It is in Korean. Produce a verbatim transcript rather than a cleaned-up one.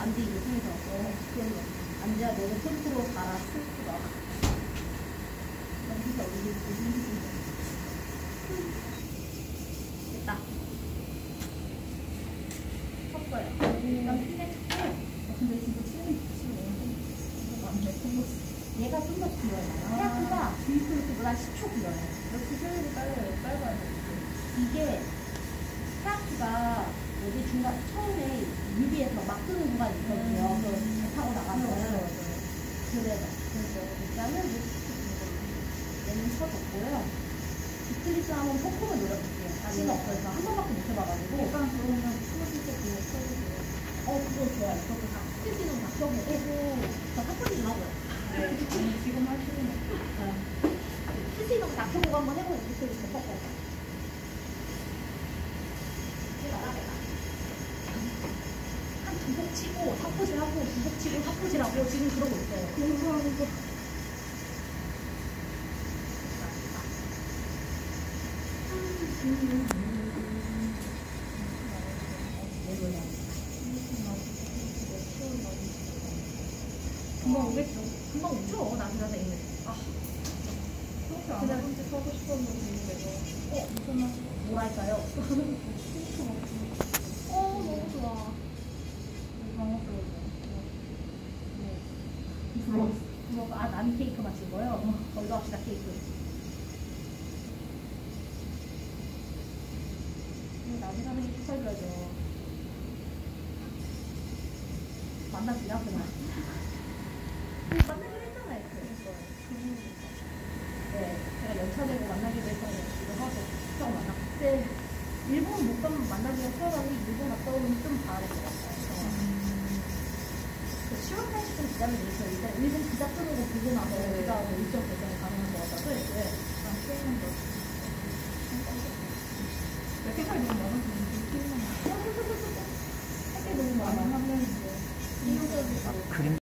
안지 이거 통해서 안지야 너는 템프로 가라 슬프다. 여기서 우리 됐다. 쳤어요. 일단 피네 쳤고. 근데 진짜 치는 치는 이거 안 돼. 얘가 좀 더 길어요. 헤아크가 빈크보다 십 초 길어요. 역시 효율이 빨라요. 빨라야 돼. 이게 헤아크가 여기 중간 처음에 유비에서 막 뜨는 구간이 있거든요. 음. 그 타고 나가면 그래서 그래서 일단은 얘는 쳐줬고요. 디클리스 한번 폼폼을 노려볼게요. 자신은 없어서 한 번밖에 못 해봐가지고. 약간 그러면 스무디 때 그거 쳐주세요. 어 그거 좋아요. 그것도 다 스티치는 다 펴보고 저 사포지 좀 하고요. 네. 지금 하시는 거. 스티치는 다 펴보고 한번 해보고 디클리스 펴고. 두복 치고 사포질 하고 두복 치고 사포질 하고 지금 그러고 있어요. 공부하는 거. 금방 오겠죠. 금방 오죠. 나중에 있는. 아. 그렇게 안 하고 싶어 하고 싶었는데 이거. 어, 무슨 맛? 뭐랄까요? 어, 너무 좋아. 부러워. 부러워. 아, 난 케이크 마실 거예요? 걸로 합시다, 케이크. 나중에 하는 게 축하해줘야죠. 만나기야, 그냥. 만나기로 했잖아요, 네. 제가 연차 내고 만나기로 해서 이거 하고, 형 만나. 그때 일본 못 가면 만나기가 수월하니 일본 갔다 오면 좀 봐야 될 것 같아요. 시월까지 좀 기다리고 있어요. 일단 일본 비자 끊고 보고 나서 비자 일정 결정이 가능한 것 같아서 네. 난 게임은 더 몇 개까지 너무 많아서 할게 너무 많아. 한 명인데. 그림